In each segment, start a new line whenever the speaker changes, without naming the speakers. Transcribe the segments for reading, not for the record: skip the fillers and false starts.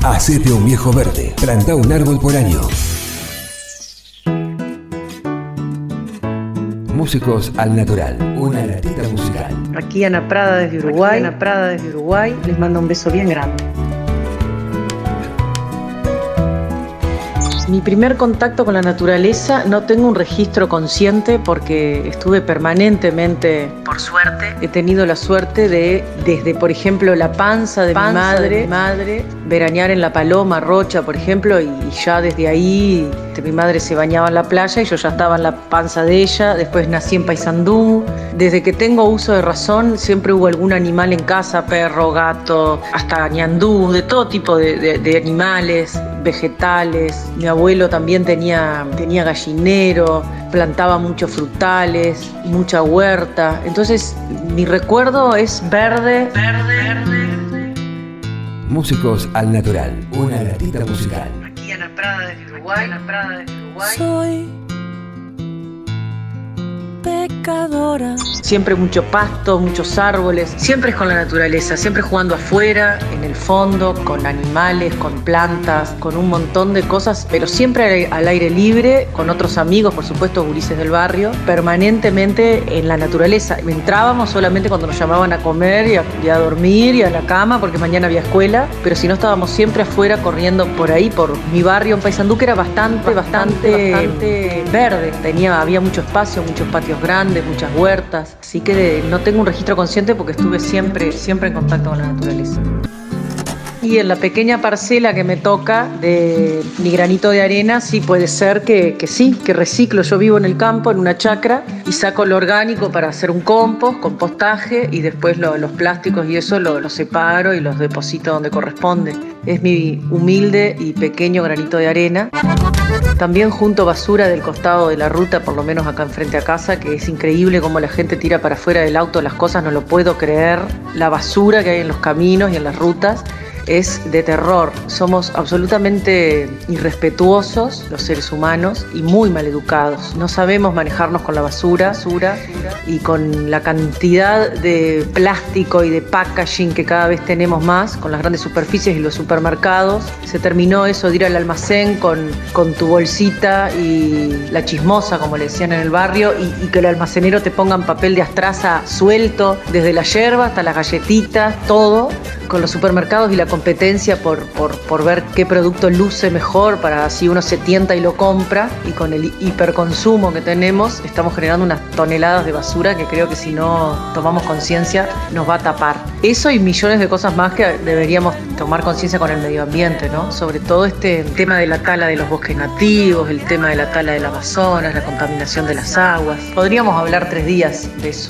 Hacete un viejo verde. Plantá un árbol por año. Músicos al natural. Una latita musical.
Aquí Ana Prada desde Uruguay. Les mando un beso bien grande. Mi primer contacto con la naturaleza, no tengo un registro consciente porque estuve permanentemente, por suerte, he tenido la suerte de, desde por ejemplo la panza de mi madre, veranear en La Paloma, Rocha, por ejemplo, y ya desde ahí mi madre se bañaba en la playa y yo ya estaba en la panza de ella. Después nací en Paysandú. Desde que tengo uso de razón siempre hubo algún animal en casa, perro, gato, hasta ñandú, de todo tipo de animales, vegetales. Mi abuelo también tenía gallinero, plantaba muchos frutales, mucha huerta. Entonces mi recuerdo es verde.
Músicos al natural. Una latita musical.
Aquí Ana Prada desde Uruguay.
Soy pecadora.
Siempre mucho pasto, muchos árboles, siempre es con la naturaleza, siempre jugando afuera, en el fondo, con animales, con plantas, con un montón de cosas, pero siempre al aire libre, con otros amigos, por supuesto, gurises del barrio, permanentemente en la naturaleza. Entrábamos solamente cuando nos llamaban a comer y a dormir y a la cama, porque mañana había escuela, pero si no estábamos siempre afuera corriendo por ahí, por mi barrio en Paysandú, que era bastante verde. Había mucho espacio, muchos patios grandes, muchas huertas. Así que no tengo un registro consciente porque estuve siempre en contacto con la naturaleza. Y en la pequeña parcela que me toca de mi granito de arena, sí puede ser que reciclo. Yo vivo en el campo, en una chacra, y saco lo orgánico para hacer un compostaje, y después los plásticos y eso los separo y los deposito donde corresponde. Es mi humilde y pequeño granito de arena. También junto basura del costado de la ruta, por lo menos acá enfrente a casa, que es increíble cómo la gente tira para afuera del auto las cosas, no lo puedo creer. La basura que hay en los caminos y en las rutas es de terror. Somos absolutamente irrespetuosos los seres humanos y muy maleducados. No sabemos manejarnos con la basura y con la cantidad de plástico y de packaging que cada vez tenemos más, con las grandes superficies y los supermercados. Se terminó eso de ir al almacén con tu bolsita y la chismosa, como le decían en el barrio, y que el almacenero te ponga papel de astraza suelto, desde la yerba hasta las galletitas, todo, con los supermercados y la competencia por ver qué producto luce mejor, para así uno se tienta y lo compra. Y con el hiperconsumo que tenemos, estamos generando unas toneladas de basura que creo que si no tomamos conciencia nos va a tapar. Eso y millones de cosas más que deberíamos tomar conciencia con el medio ambiente, ¿no? Sobre todo este tema de la tala de los bosques nativos, el tema de la tala del Amazonas, la contaminación de las aguas. Podríamos hablar 3 días de eso.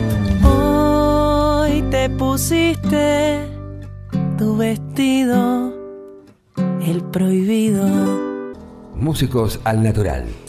Hoy te pusiste tu vestido, el prohibido.
Músicos al natural.